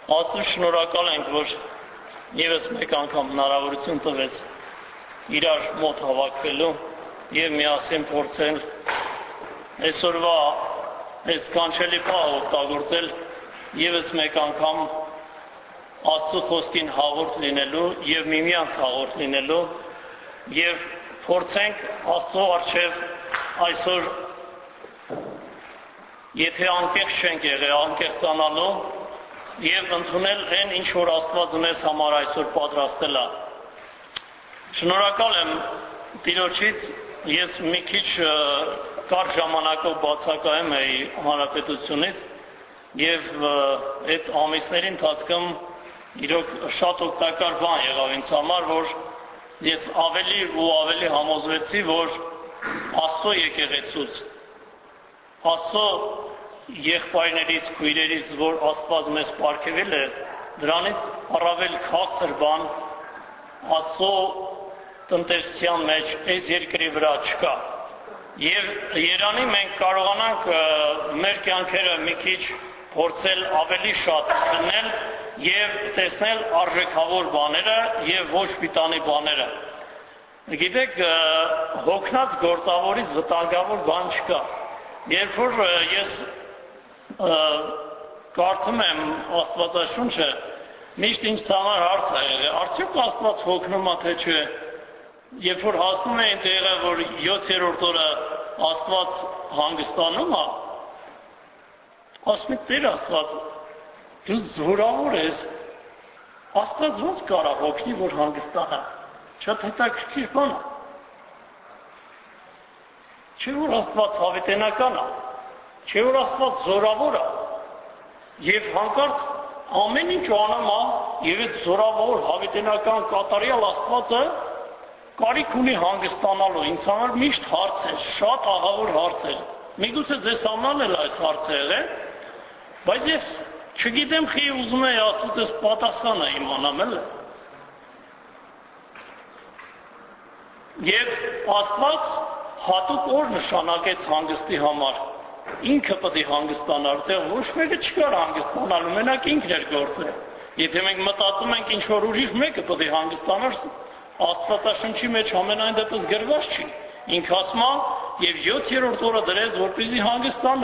Աստծուն շնորհակալ ենք, որ ևս մեկ անգամ հնարավորություն տվեց իրար մոտ հավաքվելու եւ միասին փորձել այսօրվա այս կանչելի պահը օգտագործել ևս մեկ անգամ Աստծո խոսքին հաղորդ լինելու եւ միմյանց հաղորդ լինելու եւ փորձենք Աստծո առջեւ այսօր եթե անկեղծ չենք եղել, անկեղծանալու եւ ընդունել այն, ինչ որ Աստված մեզ համար այսօր պատրաստել է։ Շնորհակալ եմ Տիրոջից, ես մի քիչ կարճ ժամանակով բացակայում էի հանրապետությունից եւ այդ ամիսների ընթացքում իրոք շատ օգտակար բան եղավ ինձ համար, որ ես ավելի ու ավելի համոզվեցի, որ Աստծո եկեղեցուց, Աստծո եղբայրներից, քույրերից, որ Աստված մեզ պարգևել է, դրանից առավել քաղցր բան Աստծո տնտեսության մեջ այս երկրի վրա չկա։ Եվ Երանի մենք կարողանանք մեր կյանքերը մի քիչ փորձել ավելի շատ քննել եւ տեսնել արժեքավոր բաները եւ ոչ պիտանի բաները։ Գիտեք, հոգնած գործավորից վտանգավոր բան չկա։ Երբ որ ես կարդում եմ Աստվածաշունչը, միշտ ինձ համար հարց է եղել, արդյոք Աստված հոգնում է թե չէ։ Երբ որ հասնում էին տեղը, որ 7-րդ օրը Աստված հանգստանում է, ասում եք Տեր Աստված, դու զորավոր ես, Աստված ոնց կարա հոգնի, որ հանգստանա։ Շատ հետաքրքիր բան է։ Չէ՞ որ Աստված հավիտենական է, չէ՞ որ Աստված զորավոր է, եւ հանկարծ ամեն ինչ անում է, եւ այդ զորավոր հավիտենական կատարյալ Աստվածը կարիք ունի հանգստանալու։ Ինձ համար միշտ հարց է, շատ ահավոր հարց է։ Միգուցե ձեզ համար էլ այս հարցը եղել, բայց ես չգիտեմ խի ուզում եմ Աստծուց այս պատասխանը իմանամ էլ։ Եվ Աստված հատուկ օր նշանակեց հանգստի համար։ Ինքը պետք է հանգստանար, դեռ ոչ մեկը չկար հանգստանալու, մենակ ինքն էր գործել։ Եթե մենք մտածում ենք ինչ որ ուրիշ մեկը պետք է հանգստանար, Աստվածաշնչի մեջ ամենայն դեպս գրված չի։ Ինքը ասում է եւ 7-րդ օրը դրեց, որպեսզի հանգստանա։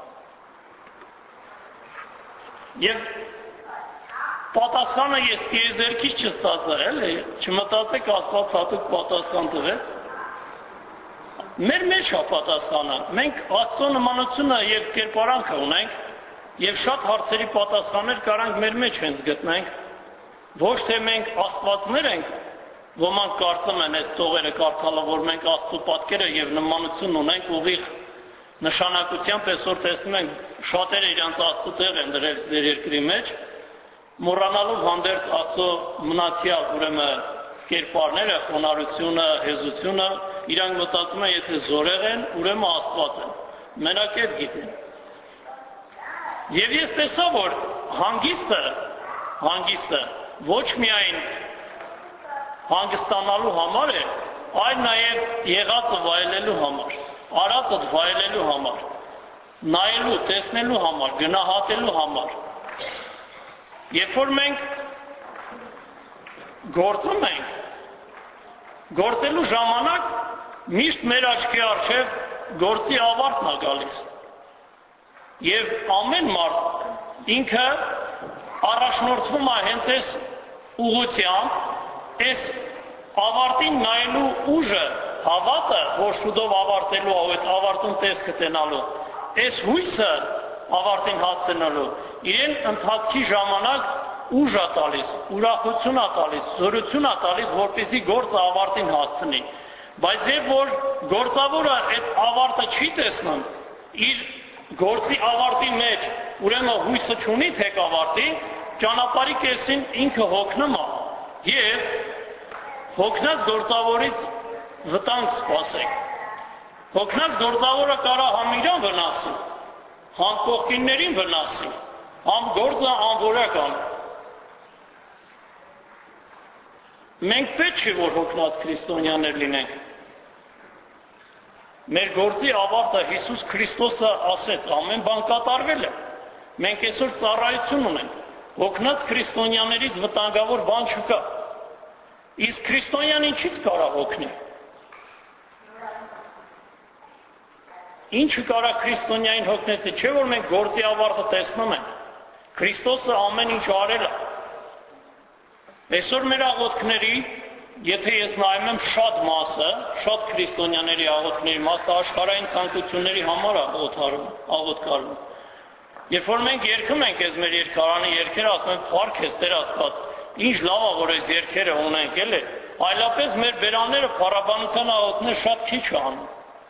Եվ պատասխանը ես տիեզերքից չստացա, էլի, չմտածեք Աստված հատուկ պատասխան տվեց։ Մեր մեջ է պատասխանը, մենք Աստծո նմանությունը եւ կերպարանքը ունենք եւ շատ հարցերի պատասխաններ կարանք մեր մեջ հենց գտնենք, ոչ թե մենք Աստվածներ ենք, ոմանք կարծում են այս տողերը կարդալը, որ մենք Աստծո պատկերը եւ նմանություն ունենք ուղիղ նշանակությամբ, այսօր տեսնում ենք շատերը իրանց Աստծո տեղ են դրել ձեր երկրի մեջ, մոռանալով հանդերձ Աստծո մնացյալ ուրեմն կերպարները, խոնարհությունը, հեզությունը, իրանք մտածում են, եթե զորեղ են, ուրեմն Աստված են։ Մենակ այդ գիտեն։ Եվ ես տեսա, որ հանգիստը ոչ միայն հանգստանալու համար է, այլ նաև եղածը վայելելու համար, արածը վայելելու համար, նայելու, տեսնելու համար, գնահատելու համար։ Երբ որ մենք գործում ենք, գործելու ժամանակ միշտ մեր աչքի առջև գործի ավարտն է գալիս։ Եվ ամեն մարդ ինքը առաջնորդվում է հենց այս ուղղությամբ, այս ավարտին նայելու ուժը, հավատը, որ շուտով ավարտելու է, այդ ավարտուն տեսքը տենալու, այս հույսը ավարտին հասցնելու, իրեն ընթացքի ժամանակ ուժ է տալիս, ուրախություն է տալիս, զորություն է տալիս, որպեսզի գործը ավարտին հասցնի։ Բայց երբ որ գործավորը այդ ավարտը չի տեսնում, իր գործի ավարտի մեջ ուրեմն հույսը չունի թեք ավարտի, ճանապարհի կեսին ինքը հոգնում է եւ հոգնած գործավորից վտանգ սպասեք։ Հոգնած գործավորը կարա համ իրան վնասի, համ կողքիններին վնասի, համ գործը անորակ անի։ Մենք պետք չէ որ հոգնած քրիստոնյաներ լինենք։ Մեր գործի ավարտը Հիսուս Քրիստոսը ասեց, ամեն բան կատարվել է։ Մենք այսօր ծառայություն ունենք, Հոգնած քրիստոնյաներից վտանգավոր բան չկա։ Իսկ քրիստոնյան ինչից կարող հոգնի։ Ինչը կարող քրիստոնյային հոգնեցի, չէ որ մենք գործի ավարտը տեսնում ենք։ Քրիստոսը ամեն ինչ արել է։ Այսօր մեր աղոթքների, եթե ես նայում եմ շատ մասը, շատ քրիստոնյաների աղոթքների մասը աշխարհային ցանկությունների համար աղոթքարում։ Երբ որ մենք երգում ենք այս մեր երկարանի երգերը, ասում ենք փառք ես Տեր Աստված, ինչ լավ է որ այս երգերը ունենք, էլի, այլապես մեր բերանները փառաբանության աղոթքներ շատ քիչ անում։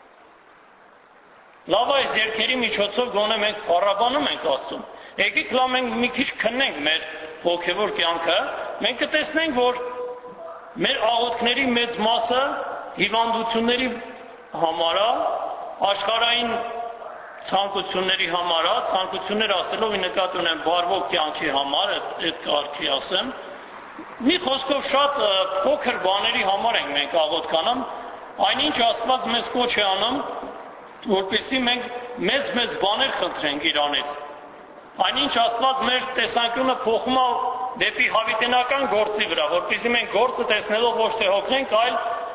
Լավ այս երգերի միջոցով գոնե մենք փառաբանում ենք Աստծուն։ Եկեք լավ մենք մի քիչ քննենք մեր հոգևոր կյանքը, մենք կտեսնենք, որ մեր աղոթքների մեծ մասը հիվանդությունների համար է, աշխարհային ցանկությունների համար է, ցանկություններ ասելով նկատի ունեմ բարվոք կյանքի համար, այդ կարգի ասեմ։ Մի խոսքով շատ փոքր բաների համար ենք մենք աղոթքանում, այնինչ Աստված մեզ կոչ է անում, որպեսզի մենք մեծ բաներ խնդրենք Իրանից։ Այնինչ Աստված մեր տեսանկյունը փոխում է դեպի հավիտենական գործի վրա, որպեսզի մենք գործը տեսնելով ոչ թե հոգնենք, այլ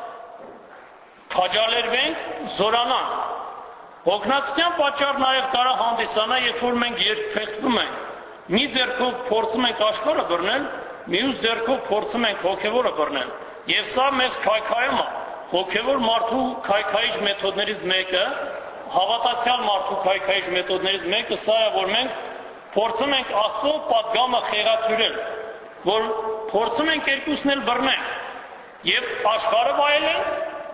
քաջալերվենք, զորանանք։ Հոգնածության պատճառ նաև կարող հանդիսանա, երբ որ մենք երբեցնում ենք, մի ձեռքով փորձում ենք աշխարհը բռնել, մյուս ձեռքով փորձում ենք հոգևորը բռնել։ Եվ սա մեզ քայքայում է։ Հոգևոր մարդու քայքայիչ մեթոդներից մեկը, հավատացյալ մարդու քայքայիչ մեթոդներից մեկը սա է, որ մենք փորձում ենք Աստծո պատգամը խեղաթյուրել, որ փորձում ենք երկուսն էլ բռնենք եւ աշխարհը վայելենք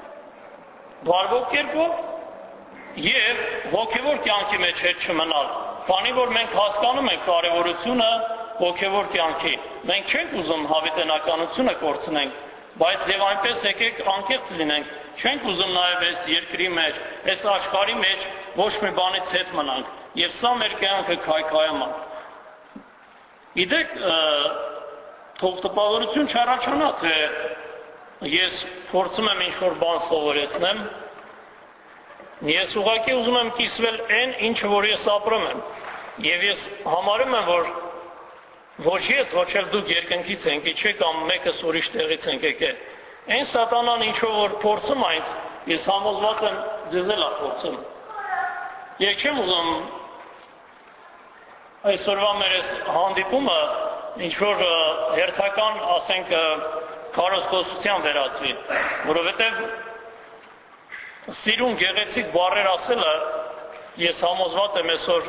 բարվոք կերպով եւ հոգեվոր կյանքի մեջ հետ չմնալ, քանի որ մենք հասկանում ենք կարեւորությունը հոգեվոր կյանքի։ Մենք չենք ուզում հավիտենականությունը կորցնենք, բայց եւ այնպես եկեք անկեղծ լինենք, չենք ուզում նաեւ այս երկրի մեջ, այս աշխարհի մեջ ոչ մի բանից հետ մնանք։ Եվ սա մեր կյանքը քայքայում է։ Գիտեք, թող տպավորություն չառաջանա, թե ես փորձում եմ ինչ-որ բան սովորեցնեմ, ես ուղղակի ուզում եմ կիսվել այն, ինչը որ ես ապրում եմ։ Եվ ես համարում եմ, որ ոչ ես, ոչ էլ դուք երկնքից ենք իջեք կամ մեկս ուրիշ տեղից ենք եկել։ Այն սատանան ինչով որ փորձում այնց, ես համոզված եմ ձեզ էլ փորձում։ Ես չեմ ուզում այսօրվա մեր այս հանդիպումը ինչ-որ հերթական, ասենք, քարոզխոսության վերածվի, որովհետև սիրուն գեղեցիկ բառեր ասելը, ես համոզված եմ այսօր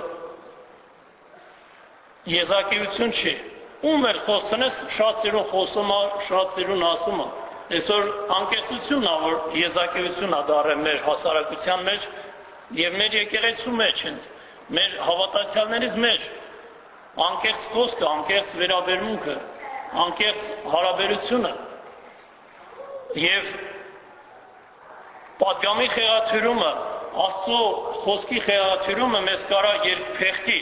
եզակիություն չի, ում էլ խոսնես շատ սիրուն խոսում է, շատ սիրուն ասում է, այսօր անկեղծությունն է, որ եզակիությունն է դառել մեր հասարակության մեջ եւ մեր եկեղեցու մեջ հենց, մեր հավատացյալներից մեջ, անկեղծ խոսքը, անկեղծ վերաբերմունքը, անկեղծ հարաբերությունը եւ պատգամի խեղաթյուրումը, Աստծո խոսքի խեղաթյուրումը մեզ կարա երկփեղկի,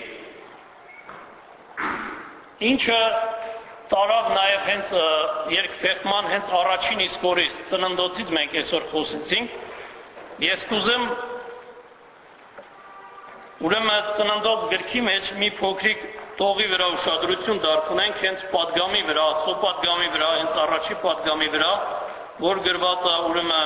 ինչը տարավ նաեւ հենց երկփեղկման հենց առաջին իսկ օրից, ծննդոցից մենք այսօր խոսեցինք, ես կուզեմ ուրեմն ծննդոց գրքի մեջ մի փոքրիկ տողի վրա ուշադրություն դարձնենք հենց պատգամի վրա, Աստծո պատգամի վրա, հենց առաջի պատգամի վրա, որ գրված է ուրեմն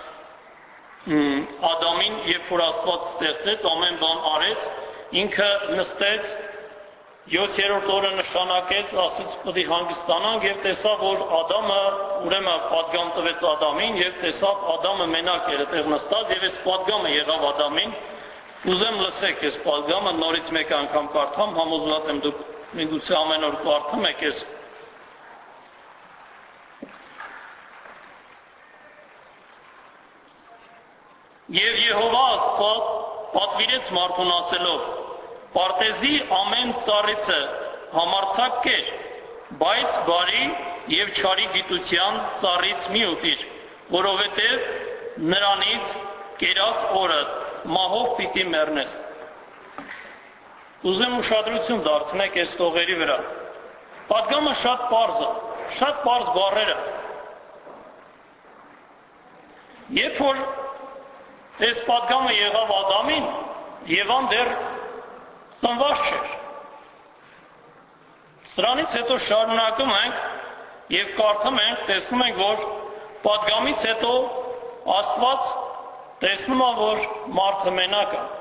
Ադամին, երբ որ Աստված ստեղծեց, ամեն բան արեց, ինքը նստեց, 7-րդ օրը նշանակեց, ասեց պետք է հանգստանանք եւ տեսավ, որ Ադամը ուրեմն պատգամ տվեց Ադամին եւ տեսավ Ադամը մենակ էր այդտեղ նստած եւ այս պատգամը եղավ Ադամին։ Ուզեմ լսեք այս պատգամը նորից մեկ անգամ կարդամ, համոզված եմ դուք միգուցե ամեն օր կարդում եք այս Եվ Եհովա Աստված պատվիրեց մարդուն ասելով. Պարտեզի ամեն ծառիցը համարձակ կեր, բայց բարի եւ չարի գիտության ծառից մի ուտիր, որովհետեւ նրանից կերած օրը մահով պիտի մեռնես։ Ուզեմ ուշադրություն դարձնեք այս տողերի վրա։ Պատգամը շատ պարզ է, շատ պարզ բառեր է։ Երբ որ այս պատգամը եղավ Ադամին, Եվան դեռ ծնված չէր։ Սրանից հետո շարունակում ենք եւ կարդում ենք, տեսնում ենք, որ պատգամից հետո Աստված տեսնում է, որ մարդը մենակ է։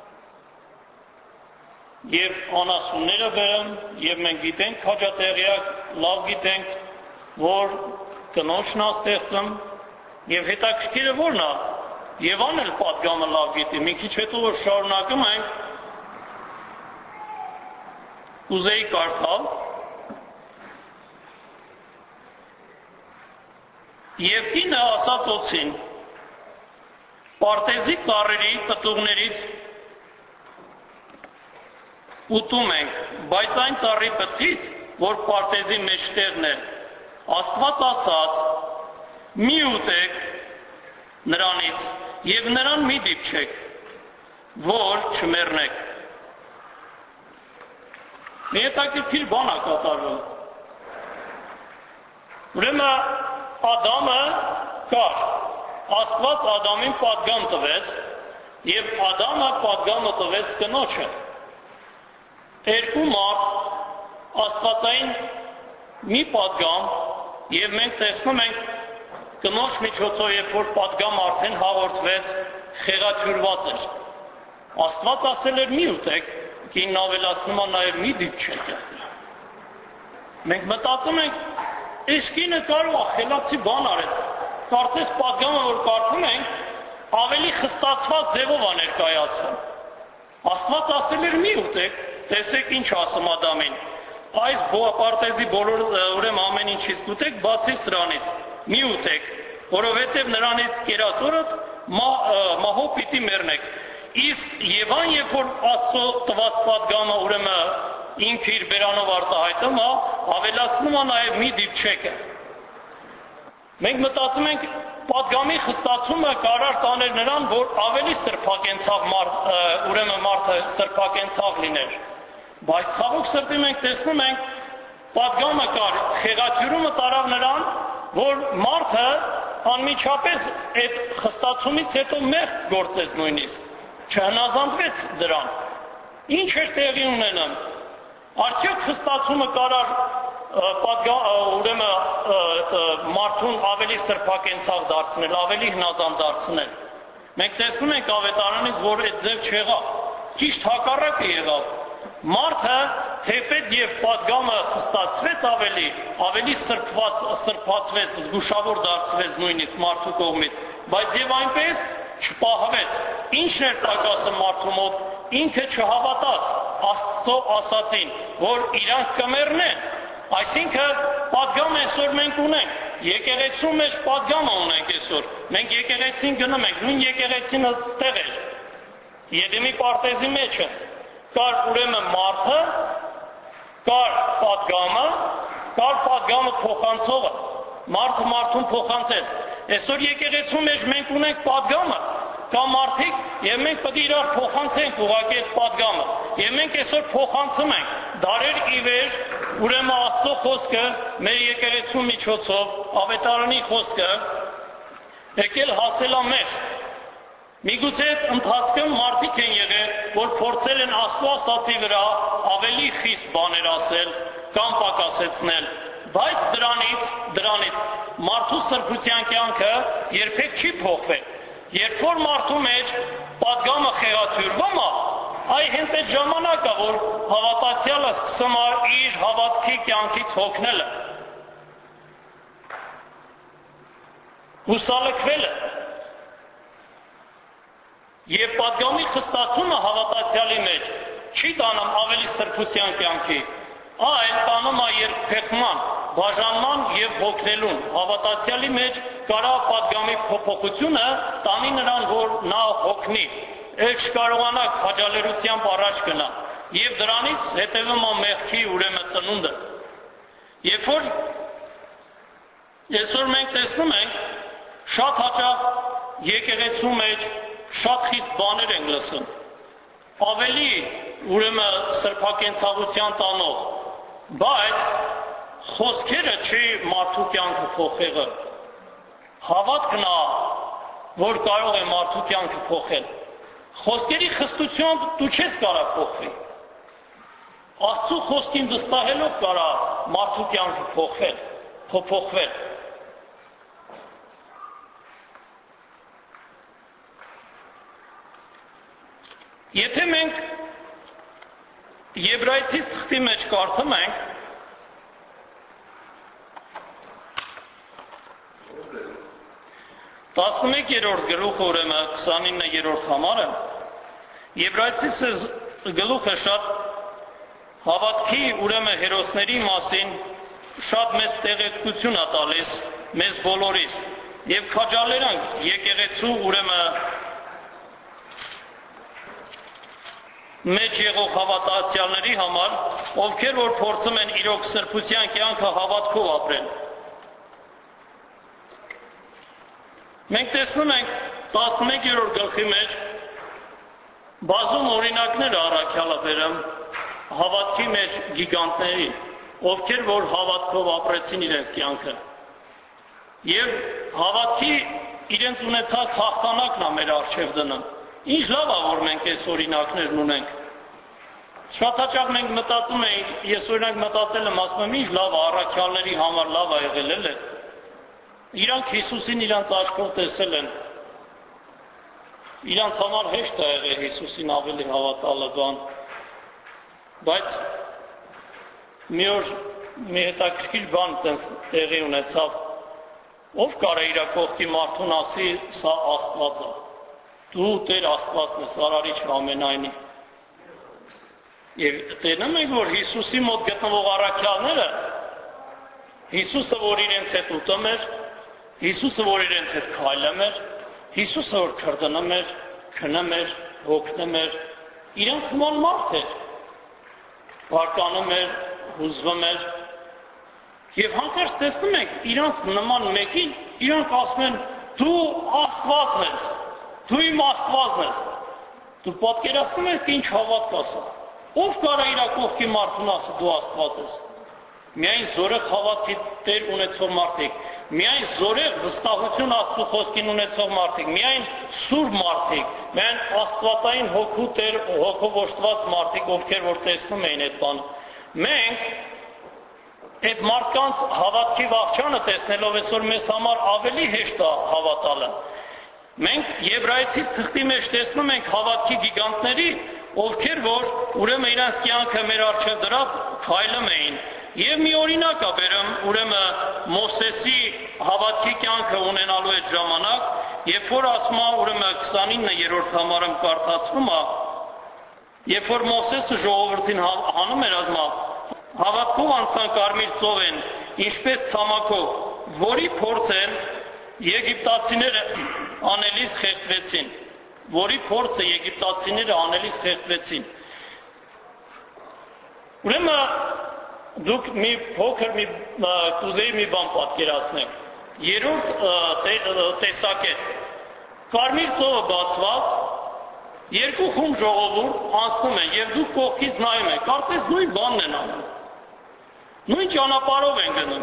Եվ անասունները բերում, եւ մենք գիտենք հաջատեղյակ, լավ գիտենք, որ կնոջն է ստեղծում, եւ հետաքրքիրը որն է, Եվան էլ պատգամը լավ գիտի, մի քիչ հետո որ շարունակում ենք, ուզեի կարդալ, եւ կինը ասաց օձին, պարտեզի ծառերի պտուղներից ուտում ենք, բայց այն ծառի պտղից, որ պարտեզի մեջտեղն է, Աստված ասաց, մի ուտեք նրանից եւ նրան մի դիպչեք, որ չմեռնեք։ Մի հետաքրքիր բան է կատարվում։ Ուրեմն Ադամը կար, Աստված Ադամին պատգամ տվեց եւ Ադամը պատգամը տվեց կնոջը։ Երկու մարդ աստվածային մի պատգամ եւ մենք տեսնում ենք կնոջ միջոցով երբ որ պատգամ արդեն հաղորդվեց խեղաթյուրված էր Աստված ասել էր մի ուտեք կինն ավելացնում է նաեւ մի դիպչեք մենք մտածում ենք այս կինը կարող է խելացի բան արել կարծես պատգամը որ կարդում ենք ավելի խստացված ձևով է ներկայացվում Աստված ասել էր մի ուտեք տեսեք ինչ ասում Ադամին այս պարտեզի բոլոր ուրեմն ամեն ինչից կուտեք բացի սրանից մի ուտեք որովհետև նրանից կերածորդ մահով պիտի մեռնեք իսկ Եվան երբ որ Աստծո տված պատգամը ուրեմն ինքը իր բերանով արտահայտում է ավելացնում է նաև մի դիպչեկը մենք մտածում ենք պատգամի խստացումը կարար տաներ նրան որ ավելի սրբակենցաղ ուրեմն մարդը սրբակենցաղ լիներ բայց ցավոք սրտի մենք տեսնում ենք պատգամը կար խեղաթյուրումը տարավ նրան որ մարդը անմիջապես այդ խստացումից հետո մեղք գործեց նույնիսկ չհնազանդվեց դրան ինչ էր տեղի ունենում արդյոք խստացումը կարար ուրեմն մարդուն ավելի սրբակենցաղ դարձնել ավելի հնազանդ դարձնել մենք տեսնում ենք ավետարանից որ այդ ձև չեղավ ճիշտ հակառակը եղավ Մարդը թեպետ եւ պատգամը խստացվեց ավելի սրբացվեց, զգուշավոր դարձվեց նույնիսկ մարդու կողմից, բայց եւ այնպես չպահվեց։ Ինչն էր տակասը մարդու մոտ, ինքը չհավատաց Աստծո ասածին, որ իրանք կմեռնեն։ Այսինքն պատգամ այսօր մենք ունենք, եկեղեցու մեջ պատգամը ունենք այսօր։ Մենք եկեղեցին գնում ենք, նույն եկեղեցին այդտեղ էր։ Եդեմի պարտեզի մեջ է։ Կար ուրեմն մարդը, կար պատգամը փոխանցողը, մարդը մարդուն փոխանցեց։ Այսօր եկեղեցու մեջ մենք ունենք պատգամը, կա մարդիկ եւ մենք պետք է իրար փոխանցենք ուղղակի այդ պատգամը։ Եվ մենք այսօր փոխանցում ենք դարեր ի վեր ուրեմն Աստծո խոսքը մեր եկեղեցու միջոցով, ավետարանի խոսքը եկել հասել է մեզ։ Միգուցե ընթացքում մարդիկ են եղել, որ փորձել են Աստծո ասածի վրա ավելի խիստ բաներ ասել կամ պակասեցնել, բայց դրանից մարդու սրբության կյանքը երբեք չի փոխվել։ Երբ որ մարդու մեջ պատգամը խեղաթյուրվում է, այ հենց այդ ժամանակը, որ հավատացյալը սկսում է իր հավատքի կյանքից հոգնելը, հուսալքվելը, Եվ պատգամի խստացումը հավատացյալի մեջ չի տանում ավելի սրբության կյանքի, այլ տանում է երկփեղման, բաժանման եւ հոգնելուն։ Հավատացյալի մեջ կարա պատգամի փոփոխությունը տանի նրան, որ նա հոգնի, էլ չկարողանա քաջալերությամբ առաջ գնա։ Եվ դրանից հետևում է մեղքի ուրեմն ծնունդը։ Երբ որ այսօր մենք տեսնում ենք շատ հաճախ եկեղեցու մեջ շատ խիստ բաներ են լսում, ավելի ուրեմն սրբակենցաղության տանող, բայց խոսքերը չի մարդու կյանքը փոխեղը, հավատքն է, որ կարող է մարդու կյանքը փոխել, խոսքերի խստությամբ դու չես կարող փոխվի, Աստծո խոսքին վստահելով կարա մարդու կյանքը փոխվել։ Եթե մենք Եբրայեցիս թղթի մեջ կարդում ենք, տասնմեկերորդ գլուխը, ուրեմն 29-րդ համարը, Եբրայեցիս գլուխը շատ հավատքի ուրեմն հերոսների մասին շատ մեծ տեղեկություն է տալիս մեզ բոլորիս եւ քաջալերանք եկեղեցու ուրեմն մեջ եղող հավատացյալների համար, ովքեր որ փորձում են իրոք սրբության կյանքը հավատքով ապրել։ Մենք տեսնում ենք 11-րդ գլխի մեջ բազում օրինակներ առաքյալը բերում հավատքի մեջ գիգանտների, ովքեր որ հավատքով ապրեցին իրենց կյանքը։ Եվ հավատքի իրենց ունեցած հաղթանակն է մեր առջև դնում։ Ինչ լավ է, որ մենք այս օրինակներն ունենք։ Շատ հաճախ մենք մտածում ենք, ես օրինակ մտածել եմ, ասում եմ, ինչ լավ է, առաքյալների համար լավ է եղել, էլի։ Իրանք Հիսուսին իրանց աչքով տեսել են։ Իրանց համար հեշտ է եղել Հիսուսին ավելի հավատալը բան։ Բայց մի օր մի հետաքրքիր բան տեղի ունեցավ, ով կարա իր կողքի մարդուն ասի, սա Աստված է, դու Տեր Աստվածն ես, արարիչ ամենայնի։ Եվ տենում ենք, որ Հիսուսի մոտ գտնվող առաքյալները, Հիսուսը, որ իրենց հետ ուտում էր, Հիսուսը, որ իրենց հետ քայլում էր, Հիսուսը, որ քրդնում էր, քնում էր, հոգնում էր, իրենց նման մարդ էր, բարկանում էր, հուզվում էր, եւ հանկարծ տեսնում ենք, իրանց նման մեկին, իրանք ասում են, դու Աստվածն ես, դու իմ Աստվածն ես, դու պատկերացնում ես, ինչ հավատք ասա, ով կարա իր կողքի մարդուն ասի, դու Աստված ես, միայն զորեղ հավատքի Տեր ունեցող մարդիկ, միայն զորեղ վստահություն Աստծո խոսքին ունեցող մարդիկ, միայն սուր մարդիկ, միայն աստվածային հոգու Տեր, հոգով օժտված մարդիկ, ովքեր որ տեսնում էին այդ բանը։ Մենք այդ մարդկանց հավատքի վախճանը տեսնելով այսօր մեզ համար ավելի հեշտ է հավատալը։ Մենք Եբրայեցիս թղթի մեջ տեսնում ենք հավատքի գիգանտների, ովքեր որ ուրեմն իրենց կյանքը մեր առջև դրած քայլում էին։ Եվ մի օրինակ է բերում ուրեմն Մովսեսի հավատքի կյանքը ունենալու այդ ժամանակ, երբ որ ասում է ուրեմն 29-րդ համարում կարդացվում է, երբ որ Մովսեսը ժողովրդին հանում էր, ասում է, հավատքով անցան Կարմիր ծովեն, ինչպես ցամաքով, որի փորձեն եգիպտացիները անելիս խեղդվեցին, որի փորձը եգիպտացիները անելիս խեղդվեցին։ Ուրեմն դուք մի փոքր կուզեի մի բան պատկերացնեք։ Երրորդ տեսակետ։ Կարմիր ծովը բացված, երկու խումբ ժողովուրդ անցնում են եւ դուք կողքից նայում եք, կարծես նույն բանն են անում։ Նույն ճանապարհով են գնում։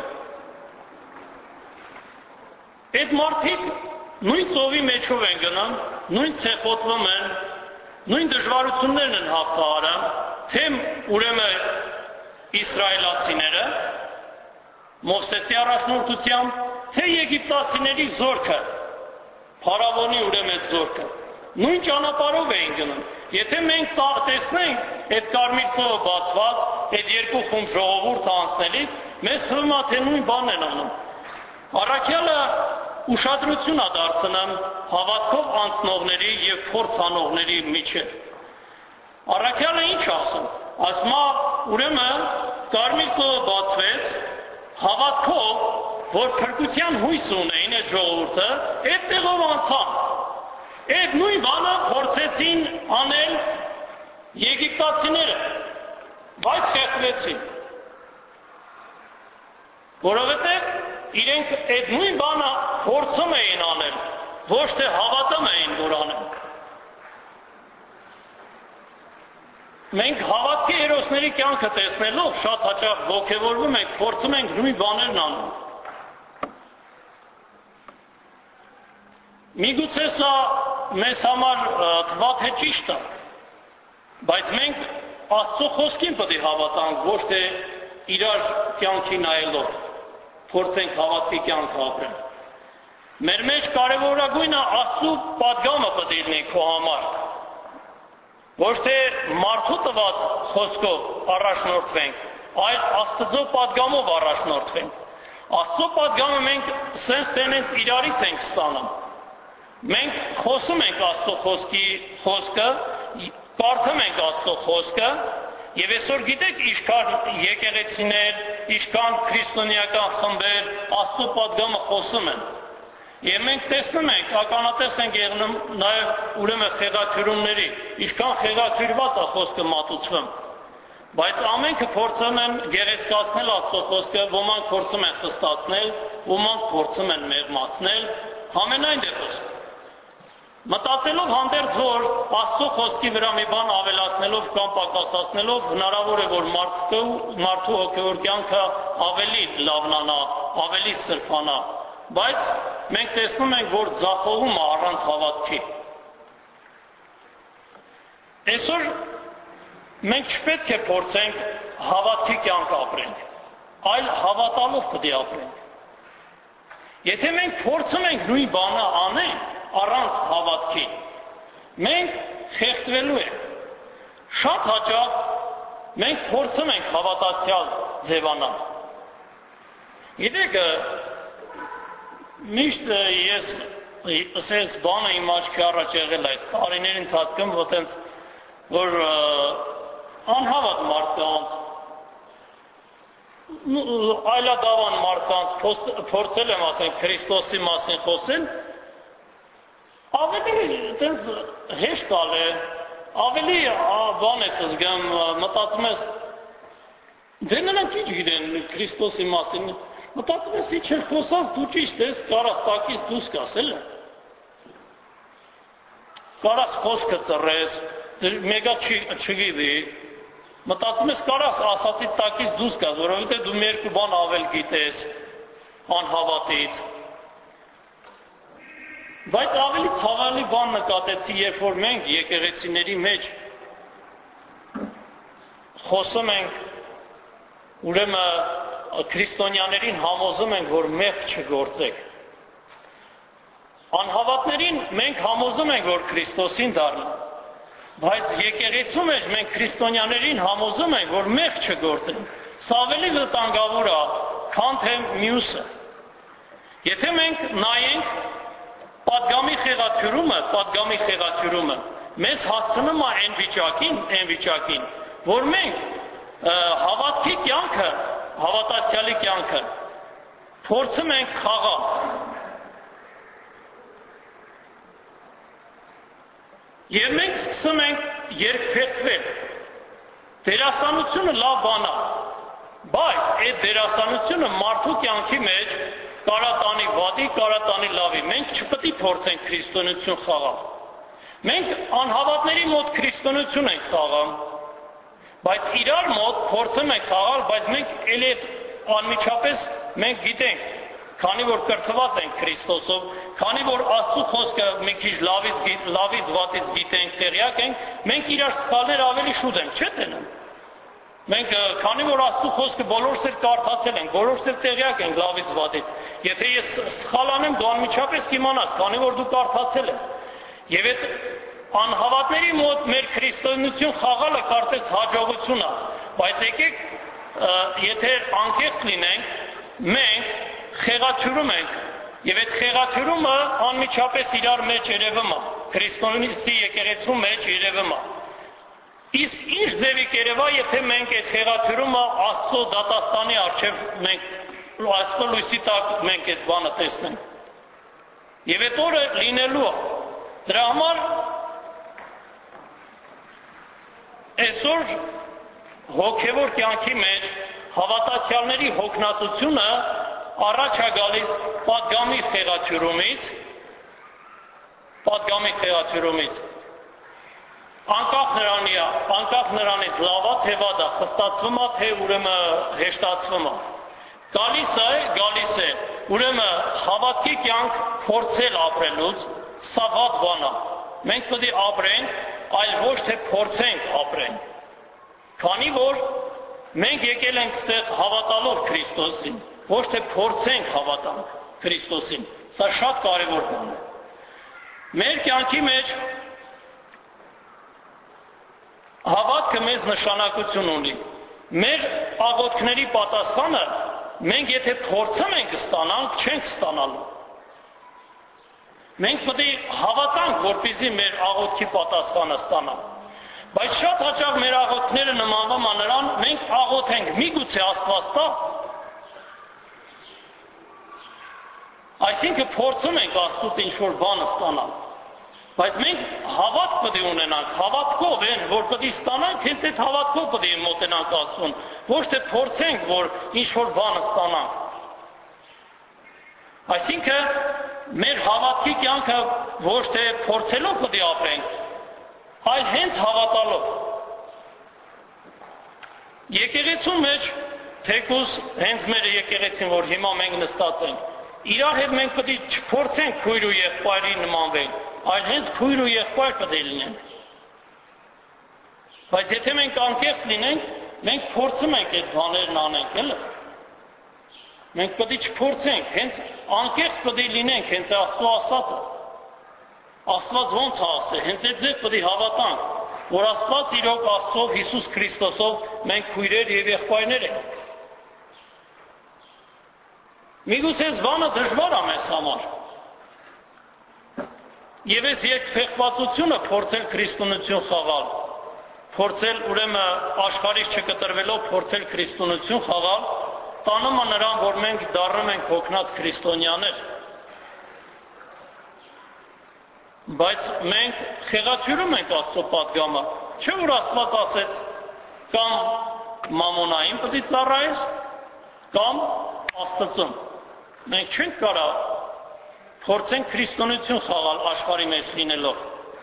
Այդ մարդիկ նույն ծովի մեջով են գնում, նույն ցեխոտվում են, նույն դժվարություններն են հաղթահարում, թե ուրեմն իսրայելացիները Մովսեսի առաջնորդությամբ, թե եգիպտացիների զորքը, փարավոնի ուրեմն զորքը, նույն ճանապարհով էին գնում։ Եթե մենք տեսնենք այդ Կարմիր ծովը բացված, այդ երկու խումբ ժողովուրդ անցնելիս, մեզ թվում է, թե նույն բանն են անում։ Առաքյալը ուշադրություն է դարձնում հավատքով անցնողների եւ փորձ անողների միջեւ։ Առաքյալը ինչ ասում։ Ասում է, ուրեմն Կարմիր ծովը բացվեց հավատքով, որ փրկության հույս ունեին այդ ժողովուրդը, այդ տեղով անցան։ Այդ նույն բանը փորձեցին անել եգիպտացիները, բայց խեղդվեցին։ Որովհետև իրենք այդ նույն բանը փորձում էին անել, ոչ թե հավատում էին, որ անեն։ Մենք հավատքի հերոսների կյանքը տեսնելով շատ հաճախ ոգևորվում ենք, փորձում ենք նույն բաներն անել։ Միգուցե սա մեզ համար թվա թե ճիշտ է, բայց մենք Աստծո խոսքին պետք է հավատանք, ոչ թե իրար կյանքի նայելով փորձենք հավատքի կյանք ապրել։ Մեր մեջ կարևորագույնը Աստծո պատգամը պետք է լինի քո համար։ Ոչ թե մարդու տված խոսքով առաջնորդվենք, այլ Աստծո պատգամով առաջնորդվենք։ Աստծո պատգամը մենք սենց տենենց իրարից ենք ստանում։ Մենք խոսում ենք Աստծո խոսքը, կարդում ենք Աստծո խոսքը, եւ այսօր գիտեք ինչքան եկեղեցիներ, ինչքան քրիստոնեական խմբեր Աստծո պատգամը խոսում են։ Եվ մենք տեսնում ենք, ականատես ենք եղնում նաեւ ուրեմն խեղաթյուրումների, ինչքան խեղաթյուրված է խոսքը մատուցվում։ Բայց ամենքը փորձում են գեղեցկացնել Աստծո խոսքը, ոմանք փորձում են խստացնել, ոմանք փորձում են մեղմացնել, համենայն դեպս մտածելով հանդերձ որ Աստծո խոսքի վրա մի բան ավելացնելով կամ պակասացնելով հնարավոր է որ մարդու հոգևոր կյանքը ավելի լավնանա, ավելի սրբանա, բայց մենք տեսնում ենք որ ձախողում է առանց հավատքի։ Այսօր մենք չպետք է փորձենք հավատքի կյանք ապրենք, այլ հավատալով պետք է ապրենք։ Եթե մենք փորձում ենք նույն բանը անենք առանց հավատքի, մենք խեղդվելու ենք։ Շատ հաճախ մենք փորձում ենք հավատացյալ ձևանալ։ Գիտեք, միշտ ես ասես բանը իմ աչքի առաջ եղել այս տարիների ընթացքում, որ անհավատ մարդկանց, այլադավան մարդկանց փորձել եմ ասենք Քրիստոսի մասին խոսել, ավելի տենց հեշտ է, ավելի բան ես զգամ, մտածում ես, դե նրանք ինչ գիտեն Քրիստոսի մասին, մտածում ես ինչ են խոսած, դու ճիշտ ես, կարաս տակից դուրս գաս, էլ կարաս խոսքը ծռես, մեկը չգիտի, մտածում ես կարաս ասացի տակից դուրս գաս, որովհետև դու մի երկու բան ավել գիտես անհավատից։ Բայց ավելի ցավալի բան նկատեցի, երբ որ մենք եկեղեցիների մեջ խոսում ենք, ուրեմն քրիստոնյաներին համոզում ենք, որ մեղք չգործեք։ Անհավատներին մենք համոզում ենք, որ Քրիստոսին դառնան, բայց եկեղեցու մեջ մենք քրիստոնյաներին համոզում ենք, որ մեղք չգործեն։ Սա ավելի վտանգավոր է, քան թե մյուսը։ Եթե մենք նայենք պատգամի խեղաթյուրումը մեզ հասցնում է այն վիճակին, որ մենք հավատքի կյանքը, հավատացյալի կյանքը փորձում ենք խաղալ։ Եվ մենք սկսում ենք երկփեղվել։ Դերասանությունը լավ բան է, բայց այդ դերասանությունը մարդու կյանքի մեջ կարա տանի վատի, կարա տանի լավի։ Մենք չպետք է փորձենք քրիստոնեություն խաղալ։ Մենք անհավատների մոտ քրիստոնեություն ենք խաղում, բայց իրար մոտ փորձում ենք խաղալ, բայց մենք ելի անմիջապես մենք գիտենք, քանի որ կրթված ենք Քրիստոսով, քանի որ Աստծո խոսքը մի քիչ լավից վատից գիտենք, տեղյակ ենք, մենք իրար սխալներ ավելի շուտ ենք, չէ՞ տենում։ Մենք քանի որ Աստծո խոսքը բոլորս էլ կարդացել ենք, բոլորս էլ տեղյակ ենք լավից վատից։ Եթե ես սխալ անեմ, դու անմիջապես կիմանաս, քանի որ դու կարդացել ես։ Եվ այդ անհավատների մոտ մեր քրիստոնեություն խաղալը կարծես հաջողություն է, բայց եկեք եթե անկեղծ լինենք, մենք խեղաթյուրում ենք, եւ այդ խեղաթյուրումը անմիջապես իրար մեջ երևում է, քրիստոնեի եկեղեցու մեջ երևում է։ Իսկ ինչ ձևի կերևա, եթե մենք այդ խեղաթյուրումը Աստծո դատաստանի առջև մենք Աստծո լույսի տակ մենք այդ բանը տեսնենք։ Եվ այդ օրը լինելու է։ Դրա համար այսօր հոգևոր կյանքի մեջ հավատացյալների հոգնածությունը առաջ է գալիս պատգամի խեղաթյուրումից, անկախ նրանից լավա թե վատա, խստացվում է թե ուրեմն հեշտացվում է, գալիս է, ուրեմն հավատքի կյանք փորձել ապրելուց, սա վատ բան է, մենք պետք է ապրենք, այլ ոչ թե փորձենք ապրենք, Քանի որ մենք եկել ենք այստեղ հավատալով Քրիստոսին, ոչ թե փորձենք հավատալ Քրիստոսին, սա շատ կարևոր բան է։ Մեր կյանքի մեջ հավատքը մեզ նշանակություն ունի։ Մեր աղոթքների պատասխանը մենք եթե փորձում ենք ստանանք, չենք ստանալու։ Մենք պետք է հավատանք, որպեսզի մեր աղոթքի պատասխանը ստանանք։ Բայց շատ հաճախ մեր աղոթքները նմանվում են նրան, մենք աղոթենք, միգուցե Աստված տա։ Այսինքն փորձում ենք Աստծուց ինչ-որ բան ստանալ։ Բայց մենք հավատ պետք է ունենանք, հավատքով են, որ պետք է ստանանք, հենց այդ հավատքով պետք է մոտենանք Աստծուն, ոչ թե փորձենք, որ ինչ-որ բան ստանանք։ Այսինքն մեր հավատքի կյանքը ոչ թե փորձելով պետք է ապրենք, այլ հենց հավատալով։ Եկեղեցու մեջ, թեկուզ հենց մեր եկեղեցին, որ հիմա մենք նստած ենք, իրար հետ մենք պետք է չփորձենք քույր ու եղբայրի նմանվենք, այլ հենց քույր ու եղբայր պետք է լինենք։ Բայց եթե մենք անկեղծ լինենք, մենք փորձում ենք այդ բաներն անենք, էլի։ Մենք պետք է չփորձենք, հենց անկեղծ պետք է լինենք, հենց Աստծո ասածը։ Աստված ոնց է ասել, հենց այդ ձև պետք է հավատանք, որ Աստված իրոք Աստծով Հիսուս Քրիստոսով մենք քույրեր եւ եղբայրներ ենք։ Միգուցե այս բանը դժվար է մեզ համար։ Եվ այս երկփեղվածությունը փորձել քրիստոնեություն խաղալ, փորձել ուրեմն աշխարհից չկտրվելով փորձել քրիստոնեություն խաղալ, տանում է նրան, որ մենք դառնում ենք հոգնած քրիստոնյաներ։ Բայց մենք խեղաթյուրում ենք Աստծո պատգամը, չէ՞ որ Աստված ասեց, կամ մամոնային պետք է ծառայես, կամ Աստծուն։ Մենք չենք կարող փորձենք քրիստոնեություն խաղալ աշխարհի մեջ լինելով։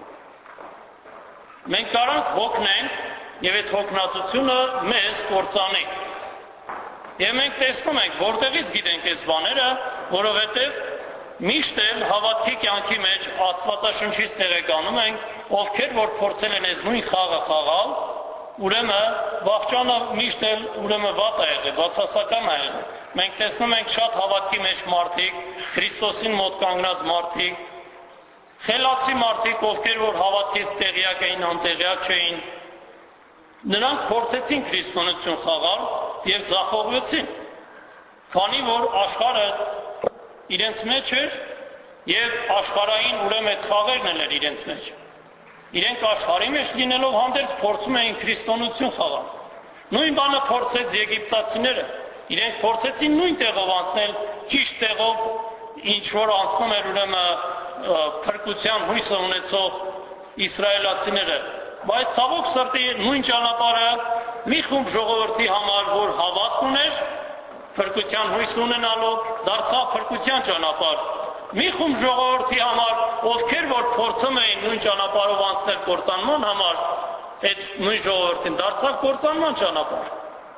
Մենք կարող հոգնենք եւ այդ հոգնածությունը մեզ կործանի։ Եվ մենք տեսնում ենք, որտեղից գիտենք այս բաները, որովհետև միշտ էլ հավատքի կյանքի մեջ Աստվածաշնչից տեղեկանում ենք, ովքեր որ փորձել են այս նույն խաղը խաղալ, ուրեմն վախճանը միշտ էլ ուրեմն վատ է եղել, բացասական է եղել։ Մենք տեսնում ենք շատ հավատքի մեջ մարդիկ, Քրիստոսին մոտ կանգնած մարդիկ, խելացի մարդիկ, ովքեր որ հավատքից տեղյակ էին, անտեղյակ չէին, նրանք փորձեցին քրիստոնեություն խաղալ եւ ձախողվեցին, քանի որ աշխարհը իրենց մեջ էր եւ աշխարհային ուրեմն այդ խաղերն էր իրենց մեջ։ Իրենք աշխարհի մեջ լինելով հանդերձ փորձում էին քրիստոնեություն խաղալ։ Նույն բանը փորձեց եգիպտացիները։ Իրենք փորձեցին նույն տեղով անցնել, ճիշտ տեղով, ինչ որ անցնում էր ուրեմն փրկության հույսը ունեցող իսրայելացիները, բայց ցավոք սրտի նույն ճանապարհը մի խումբ ժողովրդի համար, որ հավատ ուներ, փրկության հույս ունենալով, դարձավ փրկության ճանապարհ։ Մի խումբ ժողովրդի համար, ովքեր որ փորձում էին նույն ճանապարհով անցնել կործանման համար, այդ նույն ժողովրդին դարձավ կործանման ճանապարհ։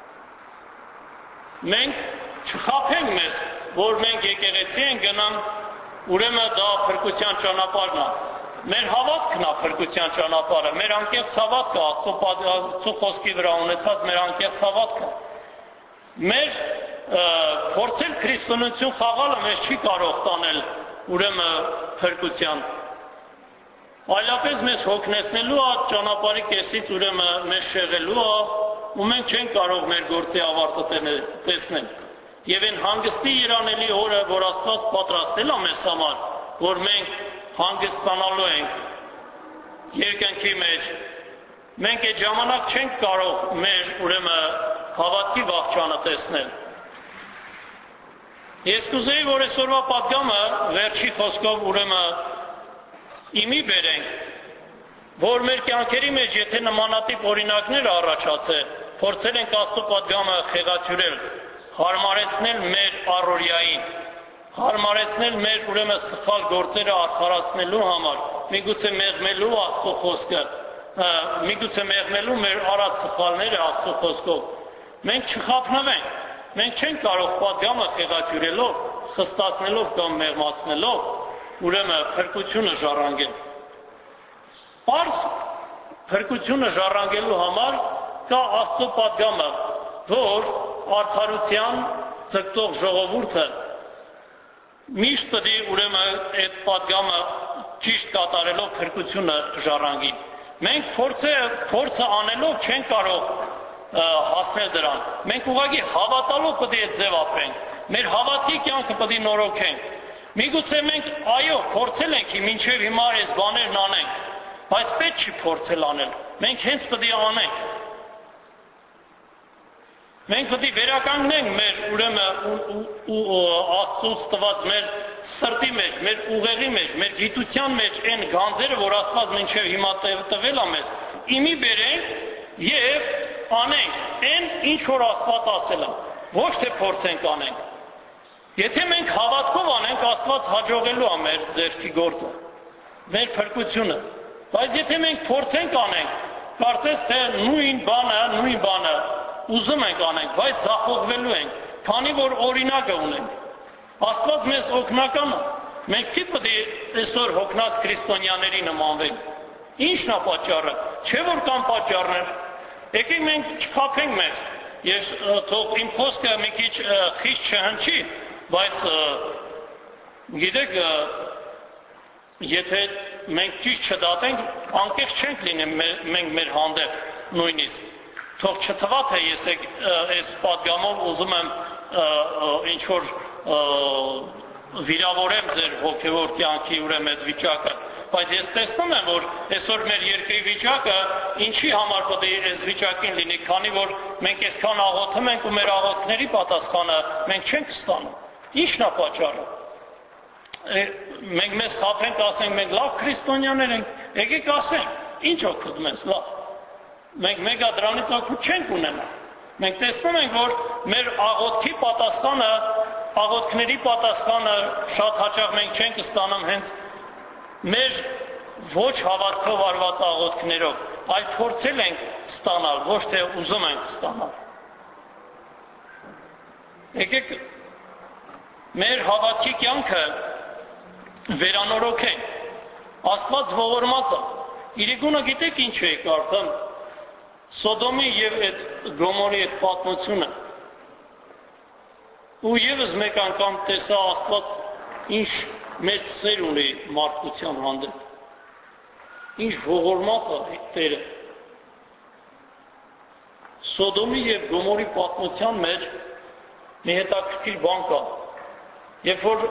Մենք չխաբենք մեզ, որ մենք եկեղեցի ենք գնամ, ուրեմն դա փրկության ճանապարհն է։ Մեր հավատքն է փրկության ճանապարհը, մեր անկեղծ հավատքը, Աստծո խոսքի վրա ունեցած մեր անկեղծ հավատքը։ Մեր փորձել քրիստոնեություն խաղալը մեզ չի կարող տանել ուրեմն փրկության։ Այլապես մեզ հոգնեցնելու է ճանապարհի կեսից ուրեմն մեզ շեղելու է, ու մենք չենք կարող մեր գործի ավարտը տեսնել։ Եվ այն հանգստի երանելի օրը, որ Աստված պատրաստել է մեզ համար, որ մենք հանգստանալու ենք երկնքի մեջ, մենք այդ ժամանակ չենք կարող մեր ուրեմն հավատքի վախճանը տեսնել։ Ես կուզեի, որ այսօրվա պատգամը վերջի խոսքով ուրեմն իմի բերենք, որ մեր կյանքերի մեջ եթե նմանատիպ օրինակներ առաջացել, փորձել ենք Աստծո պատգամը խեղաթյուրել, հարմարեցնել մեր առօրյային, հարմարեցնել մեր ուրեմն սխալ գործերը արդարացնելու համար, միգուցե մեղմելու Աստծո խոսքը, միգուցե մեղմելու մեր արած սխալները Աստծո խոսքով, մենք չխաբնվենք, մենք չենք կարող պատգամը խեղաթյուրելով, խստացնելով կամ մեղմացնելով, ուրեմն փրկությունը ժառանգել։ Պարզ փրկությունը ժառանգելու համար կա Աստծո պատգամը, որ արդարության ձգտող ժողովուրդը միշտ պետք է ուրեմն այդ պատգամը ճիշտ կատարելով փրկությունը ժառանգի։ Մենք փորձը անելով չենք կարող հասնել դրան։ Մենք ուղղակի հավատալով պետք է այդ ձև ապրենք։ Մեր հավատքի կյանքը պետք է նորոգենք։ Միգուցե մենք այո փորձել ենք մինչև հիմա այս բաներն անենք, բայց պետք չի փորձել անել։ Մենք հենց պետք է անենք։ Մենք պետք է վերականգնենք մեր ուրեմն Աստծուց տված մեր սրտի մեջ, մեր ուղեղի մեջ, մեր գիտության մեջ այն գանձերը, որ Աստված մինչև հիմա տվել է մեզ, իմի բերենք եւ անենք այն, ինչ որ Աստված ասել է, ոչ թե փորձենք անենք։ Եթե մենք հավատքով անենք, Աստված հաջողելու է մեր ձեռքի գործը, մեր փրկությունը։ Բայց եթե մենք փորձենք անենք, կարծես թե նույն բանը ուզում ենք անենք, բայց ձախողվելու ենք, քանի որ օրինակը ունենք։ Աստված մեզ օգնական է։ Մենք պետք է այսօր հոգնած քրիստոնյաների նմանվենք։ Ի՞նչն է պատճառը։ Չէ՞ որ կան պատճառներ։ Եկեք մենք չփափենք մեզ։ Ես թող իմ խոսքը մի քիչ խիստ չհնչի, բայց գիտեք, եթե մենք ճիշտ չդատենք, անկեղծ չենք լինի մենք մեր հանդեպ նույնիսկ։ Թող չթվա թե ես այս պատգամով ուզում եմ ինչ-որ վիրավորեմ ձեր հոգևոր կյանքի ուրեմն այդ վիճակը, բայց ես տեսնում եմ, որ այսօր մեր երկրի վիճակը ինչի համար պետք է այս վիճակին լինի, քանի որ մենք այսքան աղոթում ենք ու մեր աղոթքների պատասխանը մենք չենք ստանում։ Ի՞նչն է պատճառը։ Մենք մեզ խաբենք, ասենք մենք լավ քրիստոնյաներ ենք, եկեք ասենք, ինչ օգուտ մեզ, լավ։ Մենք մեգա դրանից օգուտ չենք ունենա։ Մենք տեսնում ենք, որ մեր աղոթքի պատասխանը, աղոթքների պատասխանը շատ հաճախ մենք չենք ստանում հենց մեր ոչ հավատքով արված աղոթքներով, այլ փորձել ենք ստանալ, ոչ թե ուզում ենք ստանալ։ Եկեք մեր հավատքի կյանքը վերանորոգենք։ Աստված ողորմած է։ Իրիկունը գիտեք ինչ է կարդամ։ Սոդոմի եւ այդ Գոմորի այդ պատմությունը։ Ու եւս մեկ անգամ տեսա Աստված ինչ մեծ սեր ունի մարդկության հանդեպ։ Ինչ ողորմած է Տերը։ Սոդոմի եւ Գոմորի պատմության մեջ մի հետաքրքիր բան կա։ Երբ որ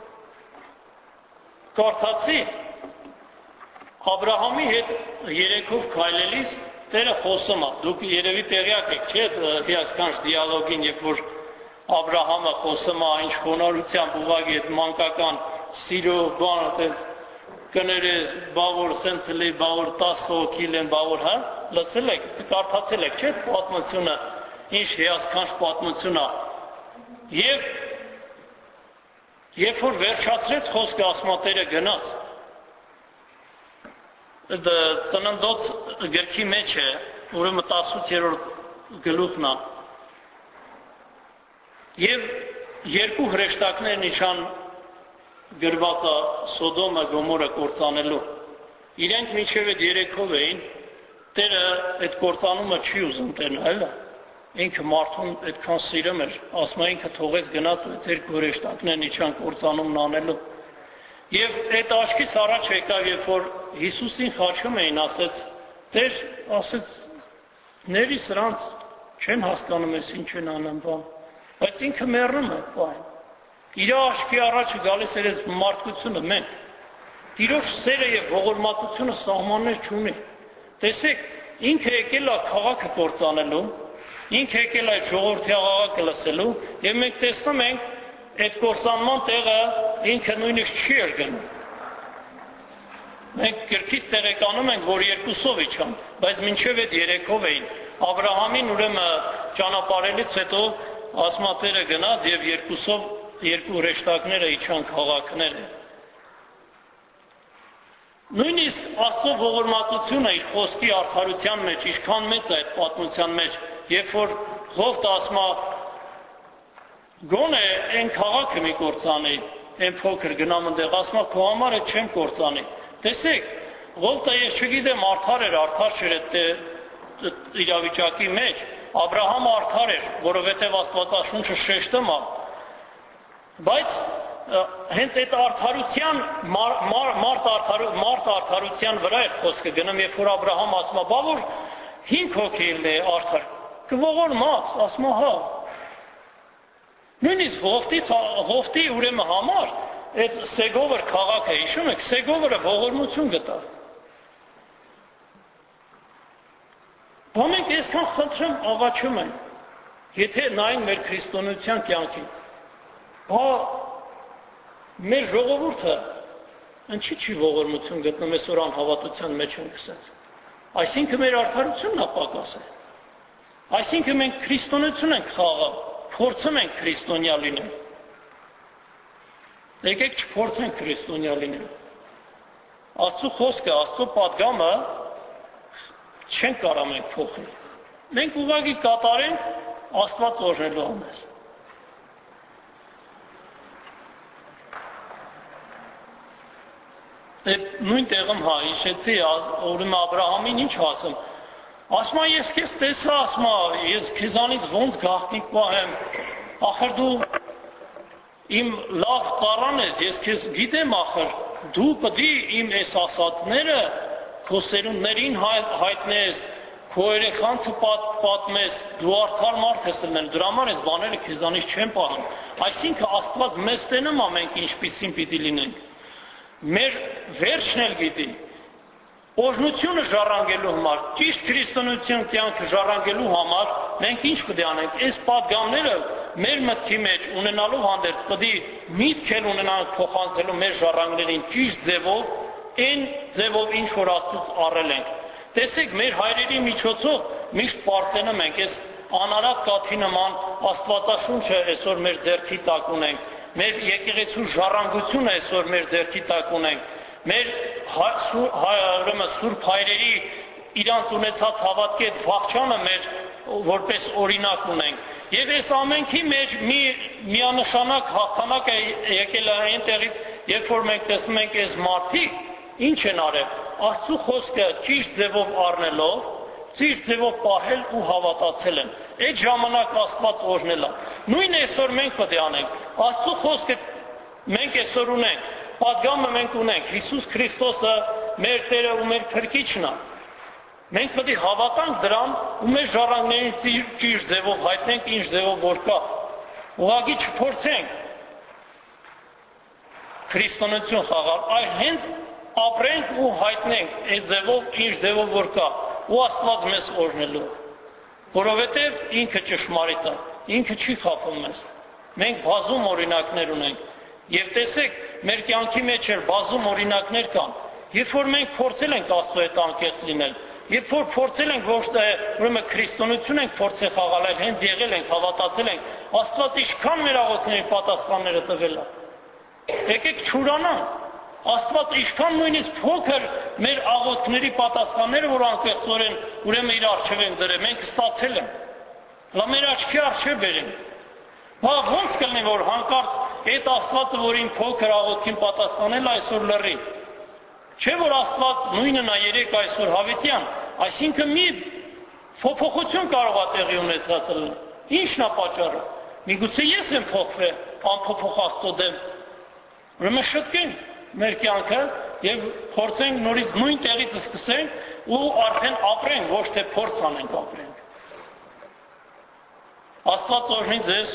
կարդացի Աբրահամի հետ երեքով քայլելիս Տերը խոսում է, դուք երևի տեղյակ եք, չէ՞, հիասքանչ դիալոգին, երբ որ Աբրահամը խոսում է, ինչ խոնարհությամբ ուղղակի այդ մանկական սիրո բանը կներես, բավոր սենցելի, բավոր 10 հոգի լեն, բավոր, հա, լսել եք, կարդացել եք, չէ՞, պատմությունը, ինչ հիասքանչ պատմություն է։ Եվ երբ որ վերջացրեց խոսքը, ասում է Տերը գնաց։ Ծննդոց գրքի մեջ է, ուրեմն 18-րդ գլուխն է։ Եվ երկու հրեշտակներ նշան գրված է Սոդոմը Գոմորը կործանելու։ Իրենք մինչև այդ երեքով էին, Տերը այդ կործանումը չի ուզում տենել, ինքը մարդուն այդքան սիրում էր, ասում է ինքը թողեց գնաց ու այդ երկու հրեշտակներ նշան կործանումն անելու։ Եվ այդ աչքից առաջ եկավ, երբ որ Հիսուսին խաչում էին, ասեց, Տեր, ասեց, ների սրանց չեն հասկանում ես ինչ են անում բան, բայց ինքը մեռնում է բան։ Իր աչքի առաջը գալիս էր այս մարդկությունը մենք։ Տիրոջ սերը եւ ողորմածությունը սահմաններ չունի։ Տեսեք, ինքը եկել է քաղաքը կործանելու, ինքը եկել է ժողովրդի աղաղակը լսելու, եւ մենք տեսնում ենք այդ կործանման տեղը ինքը նույնիսկ չի երգնում։ Մենք գրքից տեղեկանում ենք, որ երկուսով իջան, բայց մինչև այդ երեքով էին։ Աբրահամին ուրեմն ճանապարհելից հետո ասմատերը գնաց եւ երկուսով երկու հրեշտակները իջան քաղաքները։ Նույնիսկ Աստծո ողորմածությունը իր խոսքի արդարության մեջ ինչքան մեծ է այդ պատմության մեջ, երբ որ Ղովտը ասում է գոնե այն քաղաքը մի կործանի, այն փոքր գնամ այնտեղ, ասում է քո համար է չեմ կործանի։ Տեսեք, Ղովտը ես չգիտեմ արդար էր, արդար չէր, իրավիճակի մեջ Աբրահամը արդար էր, որովհետև Աստվածաշունչը շեշտում է, բայց հենց այդ արդարության մարդ արդարության վրա էր խոսքը գնում, երբ որ Աբրահամը ասում է, բա որ 5 հոգին է արդար, կողորմած, ասում է, հա։ Նույնիսկ Հովտի ուրեմն համար այդ Սեգովր քաղաքը, հիշում եք, Սեգովրը ողորմություն գտավ։ Բա մենք այսքան խնդրում աղաչում ենք, եթե նայենք մեր քրիստոնեության կյանքին, բա մեր ժողովուրդը ինչի չի ողորմություն գտնում, այսօր անհավատության մեջ են գսած։ Այսինքն մեր արդարությունն է պակասել։ Այսինքն մենք քրիստոնեություն ենք խաղալ, փորձում ենք քրիստոնյա լինել։ Եկեք չփորձենք քրիստոնյա լինել։ Աստծո խոսքը, Աստծո պատգամը չեն կարող մենք փոխել։ Մենք ուղղակի կատարենք Աստված օրհնելու ամենը։ Նույն տեղում հիշեցի, ուրեմն Աբրահամին ինչ ասում։ Ասում է, ես քեզ տեսա, ասում է, ես քեզանից ոնց գաղտնիք պահեմ։ Ախր դու իմ լավ ծառան ես, ես քեզ գիտեմ, ախր դու պետք է իմ այս ասածները քո սերունդներին հայտնես, քո երեխանցը պատմես, դու արդար մարդ ես ելնել, դրա համար այս բաները քեզանից չեն պահում։ Այսինքն Աստված մեզ տենում է մենք ինչպիսին պիտի լինենք։ Մեր վերջն էլ գիտի, օրհնությունը ժառանգելու համար, ճիշտ քրիստոնեության կյանքը ժառանգելու համար մենք ինչ պետք է անենք։ Այս պատգամները մեր մտքի մեջ ունենալու հանդերձ պետք է միտք էլ ունենանք փոխանցելու մեր ժառանգներին ճիշտ ձևով, այն ձևով ինչ որ Աստծուց առել ենք։ Տեսեք, մեր հայրերի միջոցով միշտ պարտենում ենք, այս անարատ կաթի նման Աստվածաշունչը այսօր մեր ձեռքի տակ ունենք, մեր եկեղեցու ժառանգությունը այսօր մեր ձեռքի տակ ունենք, մեր սուրբ հայրերի իրանց ունեցած հավատքի այդ վախճանը մեր որպես օրինակ ունենք։ Եվ այս ամենքի մեջ միանշանակ հաղթանակ է եկել այնտեղից, երբ որ մենք տեսնում ենք այս մարդիկ ինչ են արել, Աստծո խոսքը ճիշտ ձևով առնելով, ճիշտ ձևով պահել ու հավատացել են։ Այդ ժամանակ Աստված օրհնել է։ Նույն այսօր մենք պետք է անենք։ Աստծո խոսքը մենք այսօր ունենք, պատգամը մենք ունենք, Հիսուս Քրիստոսը մեր Տերը ու մեր Փրկիչն է։ Մենք պետք է հավատանք դրան ու մեր ժառանգներին ճիշտ ձևով հայտնենք, ինչ ձևով որ կա։ Ուղղակի չփորձենք քրիստոնեություն խաղալ, այլ հենց ապրենք ու հայտնենք այդ ձևով, ինչ ձևով որ կա, ու Աստված մեզ օրհնելու։ Որովհետև ինքը ճշմարիտ է, ինքը չի խաբում մեզ։ Մենք բազում օրինակներ ունենք, եւ տեսեք, մեր կյանքի մեջ էլ բազում օրինակներ կան։ Երբ որ մենք փորձել ենք Աստծո հետ անկեղծ լինել, երբ որ փորձել ենք ոչ թե ուրեմն քրիստոնեություն ենք փորձել խաղալ, այլ հենց եղել ենք, հավատացել ենք, Աստված ինչքան մեր աղոթքների պատասխանները տվել է։ Եկեք չուրանանք։ Աստված ինչքան նույնիսկ փոքր մեր աղոթքների պատասխանները, որ անկեղծորեն ուրեմն իր առջև են դրել, մենք ստացել ենք։ Լա մեր աչքի առջև բերենք։ Բա ո՞նց կլինի, որ հանկարծ այդ Աստվածը, որ իմ փոքր աղոթքին պատասխանել, այսօր լռի։ Չէ՞ որ Աստված նույնն է երեք այսօր հավիտյան, այսինքն մի փոփոխություն կարող է տեղի ունեցածել։ Ի՞նչն է պատճառը։ Միգուցե ես եմ փոխվել անփոփոխ Աստծո դեմ։ Ուրեմն շտկենք մեր կյանքը եւ փորձենք նորից նույն տեղից սկսենք ու արդեն ապրենք, ոչ թե փորձ անենք ապրենք։ Աստված օրհնի ձեզ։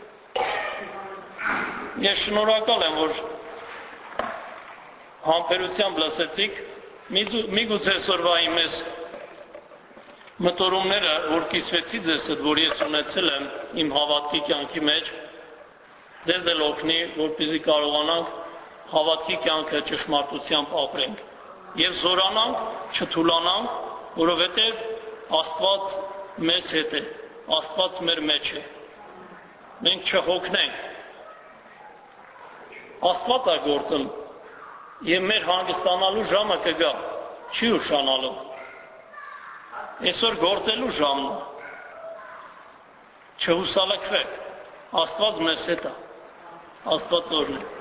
Ես շնորհակալ եմ, որ համբերությամբ լսեցիք։ Միգուցե այսօրվա իմ այս մտորումները, որ կիսվեցի ձեզ հետ, որ ես ունեցել եմ իմ հավատքի կյանքի մեջ, ձեզ էլ օգնի, որպեսզի կարողանանք հավատքի կյանքը ճշմարտությամբ ապրենք եւ զորանանք, չթուլանանք, որովհետեւ Աստված մեզ հետ է, Աստված մեր մեջ է։ Մենք չհոգնենք։ Աստված է գործում եւ մեր հանգստանալու ժամը կգա, չի ուշանալու։ Այսօր գործելու ժամն է։ Չհուսալքվեք, Աստված մեզ հետ է, Աստված օրհնի։